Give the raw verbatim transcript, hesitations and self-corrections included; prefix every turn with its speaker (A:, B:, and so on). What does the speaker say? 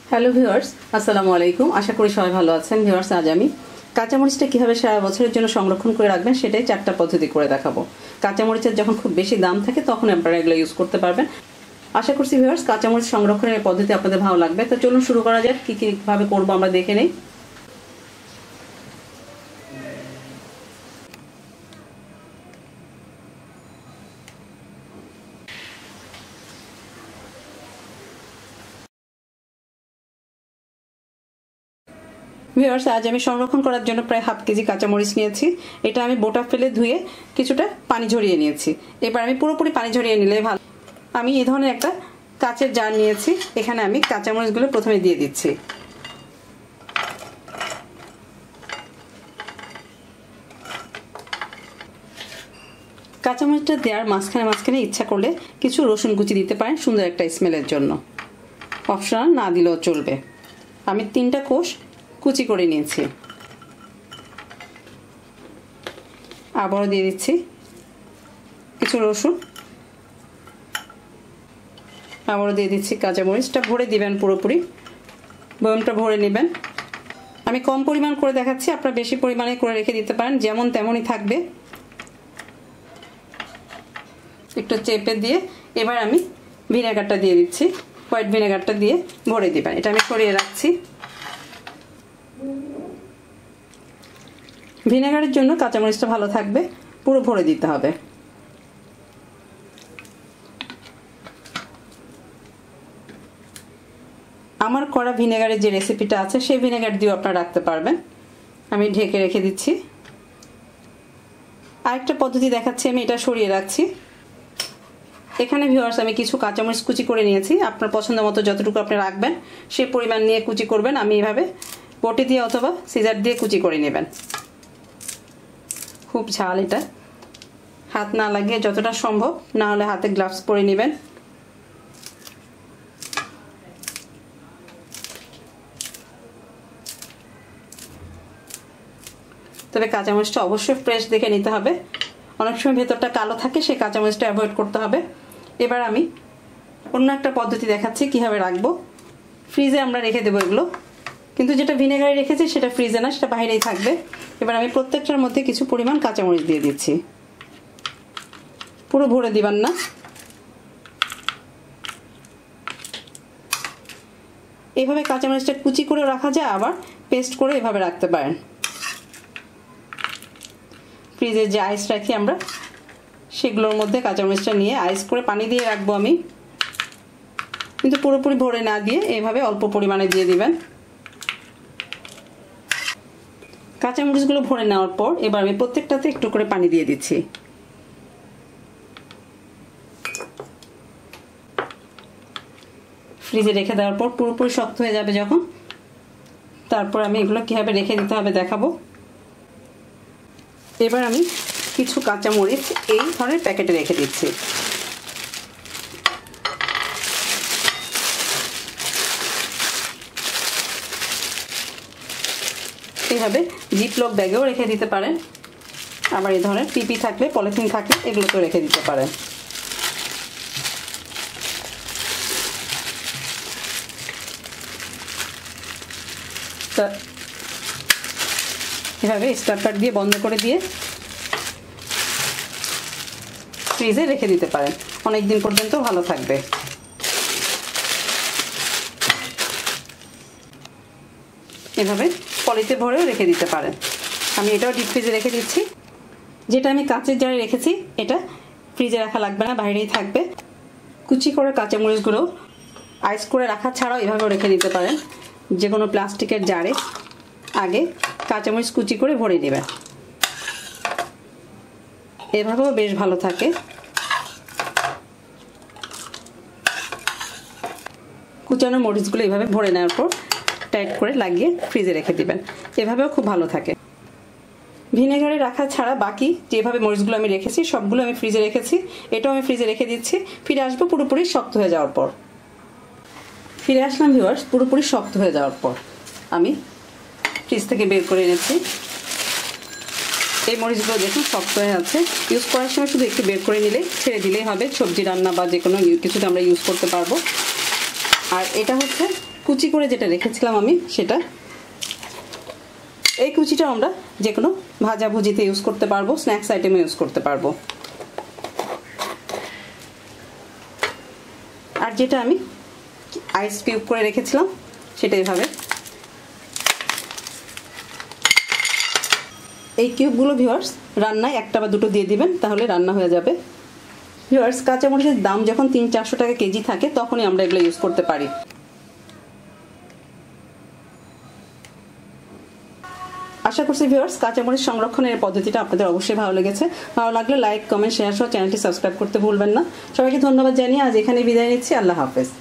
A: Hello viewers, আসসালামু আলাইকুম। আশা করি সবাই ভালো আছেন। ভিউয়ার্স, আজ আমি কাঁচামরিচটা কীভাবে সারা বছরের জন্য সংরক্ষণ করে রাখবেন সেটাই চারটা পদ্ধতি করে দেখাবো। কাঁচামরিচের যখন খুব বেশি দাম থাকে তখন আপনারা এগুলো ইউজ করতে পারবেন। আশা করছি ভিউয়ার্স কাঁচামরিচ সংরক্ষণের পদ্ধতি আপনাদের ভালো লাগবে। তো চলুন শুরু করা যাক। কী কীভাবে করবো আমরা দেখে নেই। ভিউয়ার্স, আজ আমি সংরক্ষণ করার জন্য প্রায় হাফ কেজি কাঁচামরিচ নিয়েছি। এটা আমি বোটা ফেলে ধুয়ে কিছুটা পানি ঝরিয়ে নিয়েছি। এবার আমি পুরোপুরি পানি ঝরিয়ে নিলে ভালো। আমি এই ধরনের একটা কাচের জার নিয়েছি। এখানে আমি কাঁচামরিচগুলো প্রথমে দিয়ে দিচ্ছি। কাঁচামরিচটা দেওয়ার মাঝখানে মাঝখানে ইচ্ছা করলে কিছু রসুন কুচি দিতে পারেন সুন্দর একটা স্মেলের জন্য। অপশনাল, না দিলেও চলবে। আমি তিনটা কোষ কুচি করে নিয়েছি। আবারও দিয়ে দিচ্ছি কিছু রসুন, আবারও দিয়ে দিচ্ছি কাঁচামরিচটা। ভরে দিবেন, পুরোপুরি বয়মটা ভরে নেবেন। আমি কম পরিমাণ করে দেখাচ্ছি, আপনারা বেশি পরিমাণে করে রেখে দিতে পারেন, যেমন তেমনই থাকবে। একটু চেপে দিয়ে এবার আমি ভিনেগারটা দিয়ে দিচ্ছি। হোয়াইট ভিনেগারটা দিয়ে ভরে দিবেন। এটা আমি সরিয়ে রাখছি। ভিনেগারের জন্য কাঁচামরিচটা ভালো থাকবে, পুরো ভরে দিতে হবে। আমার করা ভিনেগারের যে রেসিপিটা আছে সেই ভিনেগার দিয়েও আপনারা রাখতে পারবেন। আমি ঢেকে রেখে দিচ্ছি। আরেকটা পদ্ধতি দেখাচ্ছি, আমি এটা সরিয়ে রাখছি। এখানে ভিউয়ার্স আমি কিছু কাঁচামরিচ কুচি করে নিয়েছি। আপনার পছন্দ মতো যতটুকু আপনি রাখবেন সেই পরিমাণ নিয়ে কুচি করবেন। আমি এভাবে বটি দিয়ে অথবা সিজার দিয়ে কুচি করে নেবেন। খুব ঝাল, এটা হাত না লাগিয়ে যতটা সম্ভব, না হলে হাতে গ্লাভস পরে নেবেন। তবে কাঁচামরিচটা অবশ্যই ফ্রেশ দেখে নিতে হবে। অনেক সময় ভেতরটা কালো থাকে, সেই কাঁচামরিচটা অ্যাভয়েড করতে হবে। এবার আমি অন্য একটা পদ্ধতি দেখাচ্ছি কিভাবে রাখবো। ফ্রিজে আমরা রেখে দেবো এগুলো, কিন্তু যেটা ভিনেগারে রেখেছি সেটা ফ্রিজে না, সেটা বাইরেই থাকবে। এবার আমি প্রত্যেকটার মধ্যে কিছু পরিমাণ কাঁচামরিচ দিয়ে দিচ্ছি। পুরো ভরে দিবেন না। এইভাবে কাঁচামরিচটা কুচি করে রাখা যায়, আবার পেস্ট করে এভাবে রাখতে পারেন। ফ্রিজে যে আইস রাখি আমরা, সেগুলোর মধ্যে কাঁচামরিচটা নিয়ে আইস করে পানি দিয়ে রাখবো আমি, কিন্তু পুরোপুরি ভরে না দিয়ে এভাবে অল্প পরিমাণে দিয়ে দিবেন। কাঁচামরিচগুলো ভরে নেওয়ার পর এবার আমি প্রত্যেকটাতে একটু করে পানি দিয়ে দিচ্ছি। ফ্রিজে রেখে দেওয়ার পর পুরোপুরি শক্ত হয়ে যাবে যখন, তারপর আমি এগুলো কীভাবে রেখে দিতে হবে দেখাবো। এবার আমি কিছু কাঁচামরিচ এই ধরনের প্যাকেটে রেখে দিচ্ছি। এইভাবে জিপলক ব্যাগেও রেখে দিতে পারেন, আবার এই ধরনের পিপি থাকলে, পলিথিন থাকলে এগুলোকেও রেখে দিতে পারেন। তা এভাবে স্টার্টার দিয়ে বন্ধ করে দিয়ে ফ্রিজে রেখে দিতে পারেন, অনেক দিন পর্যন্ত ভালো থাকবে। এভাবে পলিতে ভরেও রেখে দিতে পারেন। আমি এটাও ডিপ ফ্রিজে রেখে দিচ্ছি। যেটা আমি কাঁচের জারে রেখেছি এটা ফ্রিজে রাখা লাগবে না, বাইরেই থাকবে। কুচি করে কাঁচামরিচগুলো আইস করে রাখা ছাড়াও এভাবেও রেখে দিতে পারেন। যে কোনো প্লাস্টিকের জারে আগে কাঁচামরিচ কুচি করে ভরে নেবেন, এভাবেও বেশ ভালো থাকে। কুচানো মরিচগুলো এভাবে ভরে নেওয়ার পর টাইট করে লাগিয়ে ফ্রিজে রেখে দিবেন, এভাবেও খুব ভালো থাকে। ভিনেগারে রাখা ছাড়া বাকি যেভাবে মরিচগুলো আমি রেখেছি সবগুলো আমি ফ্রিজে রেখেছি। এটাও আমি ফ্রিজে রেখে দিচ্ছি। ফিরে আসবো পুরোপুরি শক্ত হয়ে যাওয়ার পর। ফিরে আসলাম ভিউয়ার্স, পুরোপুরি শক্ত হয়ে যাওয়ার পর আমি ফ্রিজ থেকে বের করে এনেছি। এই মরিচগুলো দেখুন শক্ত হয়ে আছে। ইউজ করার সময় শুধু একটু বের করে নিলেই, ছেড়ে দিলেই হবে। সবজি রান্না বা যে কোনো কিছুতে আমরা ইউজ করতে পারবো। আর এটা হচ্ছে কুচি করে যেটা রেখেছিলাম আমি সেটা, এই কুচিটা আমরা যে কোনো ভাজা ভুজিতে ইউজ করতে পারবো, স্ন্যাক্স আইটেমে ইউজ করতে পারবো। আর যেটা আমি আইস কিউব করে রেখেছিলাম সেটা এইভাবে, এই কিউবগুলো ভিউয়ার্স রান্নায় একটা বা দুটো দিয়ে দিবেন, তাহলে রান্না হয়ে যাবে। ভিউয়ার্স কাঁচামরিচের দাম যখন তিন চারশো টাকা কেজি থাকে তখনই আমরা এগুলো ইউজ করতে পারি। আশা করছি ভিউয়ার্স কাঁচামরিচ সংরক্ষণের পদ্ধতিটা আপনাদের অবশ্যই ভালো লেগেছে। ভালো লাগলে লাইক, কমেন্ট, শেয়ার সহ চ্যানেলটি সাবস্ক্রাইব করতে ভুলবেন না। সবাইকে ধন্যবাদ জানিয়ে আজ এখানে বিদায় নিচ্ছি। আল্লাহ হাফেজ।